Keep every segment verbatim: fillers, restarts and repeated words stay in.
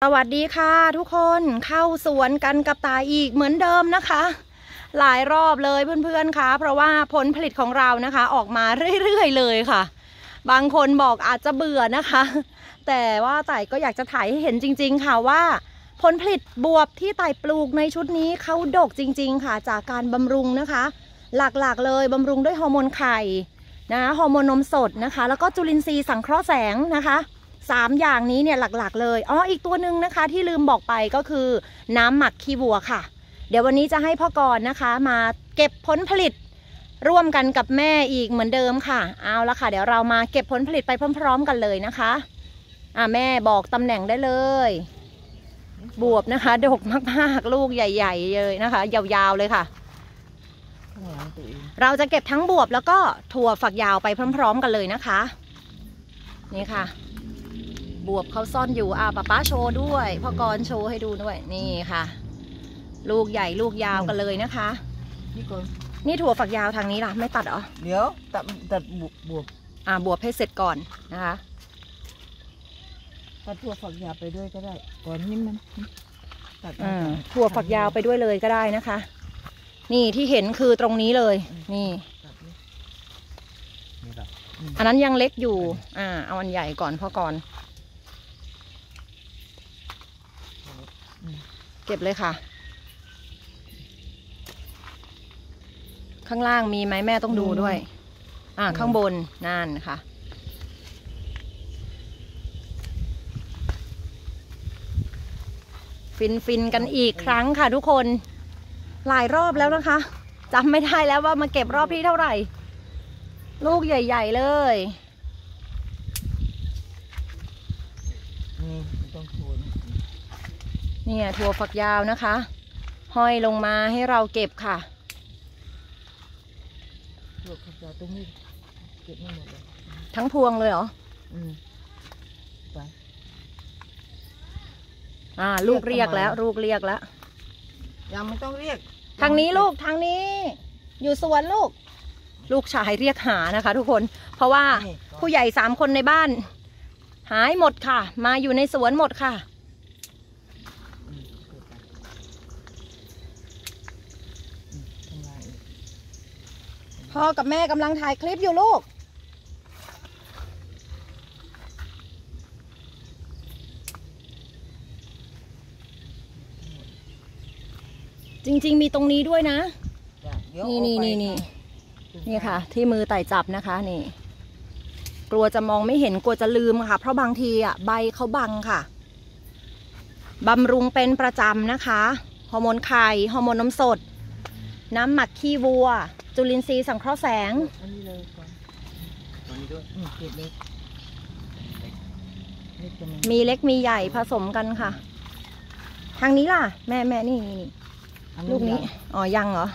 สวัสดีค่ะทุกคนเข้าสวนกันกับตาอีกเหมือนเดิมนะคะหลายรอบเลยเพื่อนๆค่ะเพราะว่าผลผลิตของเรานะคะออกมาเรื่อยๆเลยค่ะบางคนบอกอาจจะเบื่อนะคะแต่ว่าต่ายก็อยากจะถ่ายให้เห็นจริงๆค่ะว่าผลผลิตบวบที่ต่ายปลูกในชุดนี้เขาดกจริงๆค่ะจากการบำรุงนะคะหลักๆเลยบำรุงด้วยฮอร์โมนไข่นะฮอร์โมนนมสดนะคะแล้วก็จุลินทรีย์สังเคราะห์แสงนะคะสามอย่างนี้เนี่ยหลักๆเลยอ๋ออีกตัวหนึ่งนะคะที่ลืมบอกไปก็คือน้ำหมักขี้วัวค่ะเดี๋ยววันนี้จะให้พ่อกรนะคะมาเก็บผลผลิตร่วมกันกับแม่อีกเหมือนเดิมค่ะเอาละค่ะเดี๋ยวเรามาเก็บผลผลิตไปพร้อมๆกันเลยนะคะอ่าแม่บอกตำแหน่งได้เลยบวบนะคะดกมากๆลูกใหญ่ๆเลยนะคะยาวๆเลยค่ะเราจะเก็บทั้งบวบแล้วก็ถั่วฝักยาวไปพร้อมๆกันเลยนะคะนี่ค่ะบวบเขาซ่อนอยู่อ่าป้าป้าโชว์ด้วยพ่อกรโชว์ให้ดูด้วยนี่ค่ะลูกใหญ่ลูกยาวกันเลยนะคะนี่ก่อนนี่ถั่วฝักยาวทางนี้ล่ะไม่ตัดเหรอเดี๋ยวตัดตัดบวบอ่าบวบให้เสร็จก่อนนะคะตัดถั่วฝักยาวไปด้วยก็ได้ก่อนนี่มันตัดถั่วฝักยาวไปด้วยเลยก็ได้นะคะนี่ที่เห็นคือตรงนี้เลยนี่อันนั้นยังเล็กอยู่อ่าเอาอันใหญ่ก่อนพ่อก่อนเก็บเลยค่ะข้างล่างมีไหมแม่ต้องดูด้วยอ่าข้างบนนั่นค่ะฟินฟินกันอีกครั้งค่ะทุกคนหลายรอบแล้วนะคะจำไม่ได้แล้วว่ามาเก็บรอบที่เท่าไหร่ลูกใหญ่ๆเลยเนี่ยถั่วฝักยาวนะคะห้อยลงมาให้เราเก็บค่ะถั่วฝักยาวตรงนี้เก็บไม่หมดเลยทั้งพวงเลยเหรออืมไปอ่าลูกเรียกแล้วลูกเรียกแล้วยังไม่ต้องเรียกทางนี้ลูกทางนี้อยู่สวนลูกลูกชายเรียกหานะคะทุกคนเพราะว่าผู้ใหญ่สามคนในบ้านหายหมดค่ะมาอยู่ในสวนหมดค่ะพ่อกับแม่กำลังถ่ายคลิปอยู่ลูกจริงๆมีตรงนี้ด้วยนะนี่นี่นี่นี่นี่ค่ะที่มือไต่จับนะคะนี่กลัวจะมองไม่เห็นกลัวจะลืมค่ะเพราะบางทีอ่ะใบเขาบังค่ะบำรุงเป็นประจำนะคะฮอร์โมนไข่ฮอร์โมนนมสดน้ำหมักขี้วัวจุลินทรีย์สังเคราะห์แสงอันนี้เลยก่อนตอนนี้ด้วยเก็บเลยมีเล็กมีใหญ่ผสมกันค่ะทางนี้ล่ะแม่แม่นี่นี่ลูกนี้อ๋อยังเหรอ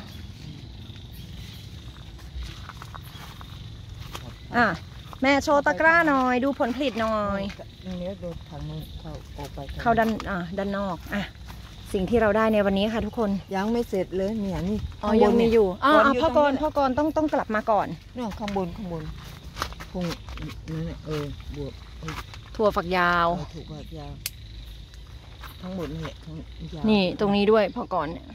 อ่ะแม่โชว์ตะกร้าหน่อยดูผลผลิตหน่อยนี้โดนทางนู้นเข้าออกไปเข้าด้านอ่าด้านนอกอ่ะสิ่งที่เราได้ในวันนี้ค่ะทุกคนยังไม่เสร็จเลยเนี่ยนี่อ๋อยังมีอยู่อ๋อพ่อกรพ่อกรต้องต้องกลับมาก่อนเนี่ยข้างบนข้างบนพุ่งนั่นเออบวบถั่วฝักยาวถั่วฝักยาวทั้งหมดนี่ทั้งยาวนี่ตรงนี้ด้วยพ่อกรเนี่ย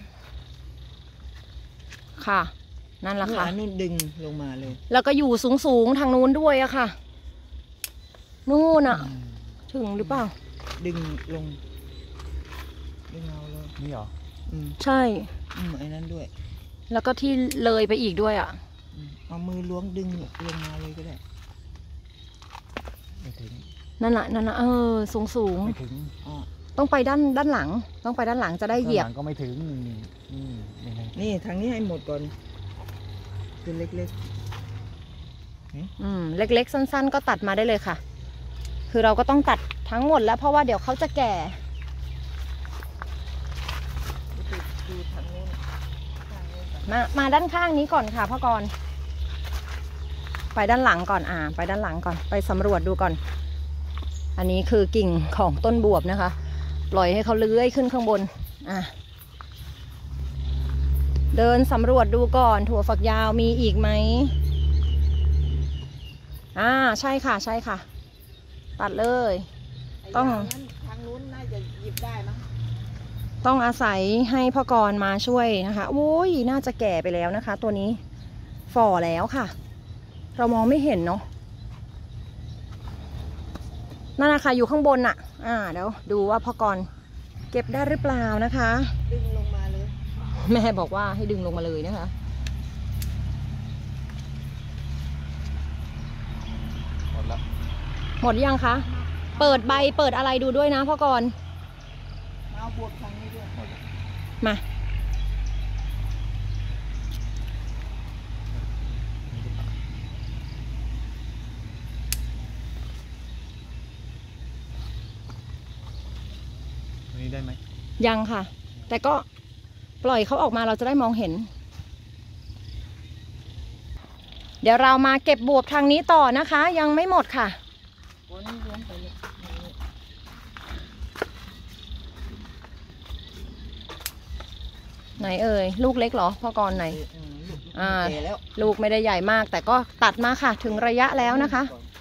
ค่ะนั่นแหละค่ะนู่นดึงลงมาเลยแล้วก็อยู่สูงสูงทางนู้นด้วยอะค่ะนู่นอะถึงหรือเปล่าดึงลงดึงเอาเลยนี่เหรอใช่ไอ้นั้นด้วยแล้วก็ที่เลยไปอีกด้วยอะเอามือล้วงดึงลงมาเลยก็ได้ไม่ถึงนั่นแหละนั่นนะเออสูงสูงไม่ถึงต้องไปด้านด้านหลังต้องไปด้านหลังจะได้เหยียบก็ไม่ถึงนี่ทางนี้ให้หมดก่อนเป็นเล็กๆอืมเล็กๆสั้นๆก็ตัดมาได้เลยค่ะคือเราก็ต้องตัดทั้งหมดแล้วเพราะว่าเดี๋ยวเขาจะแก่มามาด้านข้างนี้ก่อนค่ะพ่อกรไปด้านหลังก่อนอ่าไปด้านหลังก่อนไปสำรวจดูก่อนอันนี้คือกิ่งของต้นบวบนะคะปล่อยให้เขาเลื้อยขึ้นข้างบนอ่ะเดินสำรวจดูก่อนถั่วฝักยาวมีอีกไหมอ่าใช่ค่ะใช่ค่ะตัดเลยต้องทางนู้นน่าจะหยิบได้มั้งต้องอาศัยให้พ่อกรมาช่วยนะคะโอ้ยน่าจะแก่ไปแล้วนะคะ ตัวนี้ฝ่อแล้วค่ะ เรามองไม่เห็นเนาะนั่นนะคะอยู่ข้างบนน่ะ อ่าเดี๋ยวดูว่าพ่อกรเก็บได้หรือเปล่านะคะดึงลงมาเลยแม่บอกว่าให้ดึงลงมาเลยนะคะหมดละหมดยังคะ เปิดใบเปิดอะไรดูด้วยนะพ่อกรเอาบวกทางนี้ด้วยหมดละมาตรงนี้ได้ไหมยังค่ะ แต่ก็ปล่อยเขาออกมาเราจะได้มองเห็น เดี๋ยวเรามาเก็บบวบทางนี้ต่อนะคะ ยังไม่หมดค่ะวันนี้เลี้ยงไปเลยไหนเอ่ยลูกเล็กเหรอพ่อกรไหนอืมลูกอ่าแก่แล้วลูกไม่ได้ใหญ่มาก แต่ก็ตัดมาค่ะ ถึงระยะแล้วนะคะ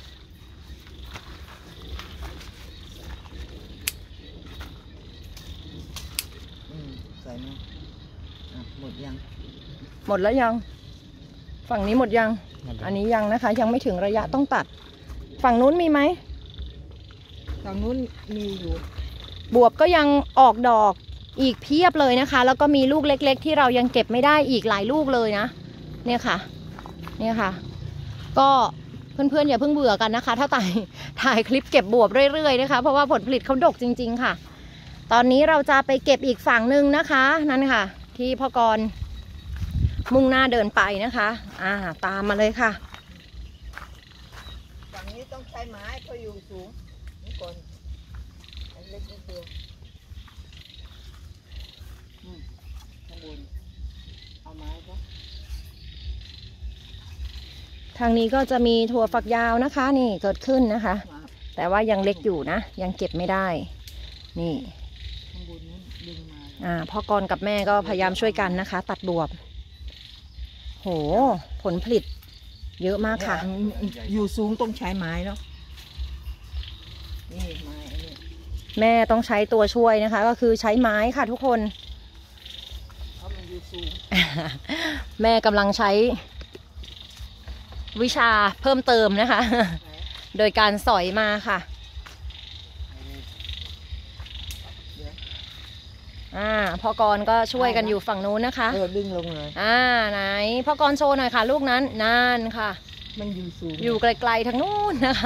อืมใส่มาอ่ะหมดยังหมดแล้วยัง ฝั่งนี้หมดยังหมดละอันนี้ยังนะคะ ยังไม่ถึงระยะต้องตัด ฝั่งนู้นมีไหมทางนู้นมีอยู่บวบก็ยังออกดอกอีกเพียบเลยนะคะ แล้วก็มีลูกเล็กๆที่เรายังเก็บไม่ได้อีกหลายลูกเลยนะ เนี่ยค่ะ เนี่ยค่ะ ก็เพื่อนๆอย่าเพิ่งเบื่อกันนะคะ ถ้าถ่ายถ่ายคลิปเก็บบวบเรื่อยๆนะคะ เพราะว่าผลผลิตเขาดกจริง ๆค่ะ ตอนนี้เราจะไปเก็บอีกฝั่งหนึ่งนะคะ นั่นค่ะ ที่พ่อกรมุ่งหน้าเดินไปนะคะ อ่า ตามมาเลยค่ะฝั่งนี้ต้องใช้ไม้เพราะอยู่สูงนี่ก่อนอันเล็กนิดเดียวอืมข้างบนเอาไม้ปะทางนี้ก็จะมีถั่วฝักยาวนะคะ นี่เกิดขึ้นนะคะมาแต่ว่ายังเล็กอยู่นะ ยังเก็บไม่ได้ นี่ข้างบนนู้นดึงมาอ่าพ่อกรกับแม่ก็พยายามช่วยกันนะคะ ตัดบวบ โห ผลผลิตเยอะมากค่ะเนี่ยอยู่สูงต้องใช้ไม้เนาะนี่ไม้อันนี้แม่ต้องใช้ตัวช่วยนะคะ ก็คือใช้ไม้ค่ะทุกคนเพราะมันอยู่สูงแม่กำลังใช้วิชาเพิ่มเติมนะคะ โดยการสอยมาค่ะเดี๋ยวอ่าพ่อกรก็ช่วยกันอยู่ฝั่งนู้นนะคะเออดึงลงเลยอ่าไหนพ่อกรโชว์หน่อยค่ะ ลูกนั้นนั่นค่ะมันอยู่สูงอยู่ไกลๆทางนู้นนะคะ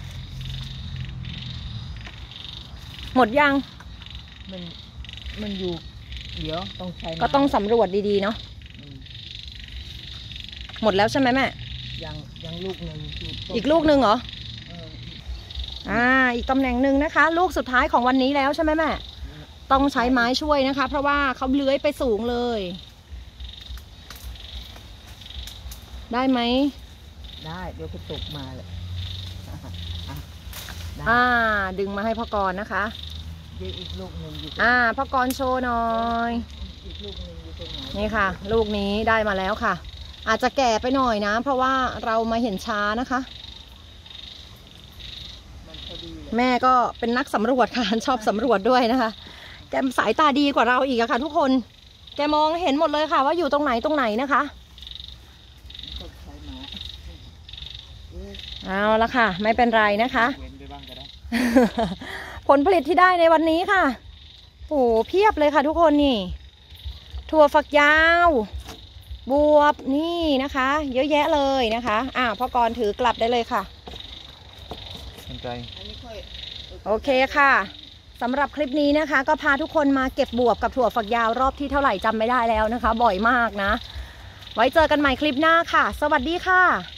หมดยังมันมันอยู่เดี๋ยวต้องใช้ไม้ก็ต้องสำรวจดีๆเนาะอืมหมดแล้วใช่ไหมแม่ยังยังลูกหนึ่งยู่ต้นอีกลูกหนึ่งเหรอเอออ่า อีกตำแหน่งหนึ่งนะคะ ลูกสุดท้ายของวันนี้แล้วใช่ไหมแม่ ต้องใช้ไม้ช่วยนะคะ เพราะว่าเขาเลื้อยไปสูงเลย ได้ไหมได้เดี๋ยวก็ตกมาเลยอ่ะได้อ่า ดึงมาให้พ่อกรนะคะเดี๋ยวอีกลูกหนึ่งอยู่ตรงอ่าพ่อกรโชว์หน่อยอีกลูกหนึ่งอยู่ตรงไหนนี่ค่ะ ลูกนี้ได้มาแล้วค่ะ อาจจะแก่ไปหน่อยนะ เพราะว่าเรามาเห็นช้านะคะมันพอดีเลยแม่ก็เป็นนักสำรวจค่ะ ชอบสำรวจด้วยนะคะ แกสายตาดีกว่าเราอีกอะค่ะ ทุกคน แกมองเห็นหมดเลยค่ะ ว่าอยู่ตรงไหนตรงไหนนะคะต้องใช้ไม้เออเอาละค่ะ ไม่เป็นไรนะคะเว้นไปบ้างก็ได้ผลผลิตที่ได้ในวันนี้ค่ะโอ้เพียบเลยค่ะทุกคนนี่ ถั่วฝักยาว บวบนี่นะคะ เยอะแยะเลยนะคะอ่าพ่อกรถือกลับได้เลยค่ะสนใจอันนี้ค่อยโอเคค่ะสำหรับคลิปนี้นะคะ ก็พาทุกคนมาเก็บบวบกับถั่วฝักยาวรอบที่เท่าไหร่จำไม่ได้แล้วนะคะ บ่อยมากนะ ไว้เจอกันใหม่คลิปหน้าค่ะ สวัสดีค่ะ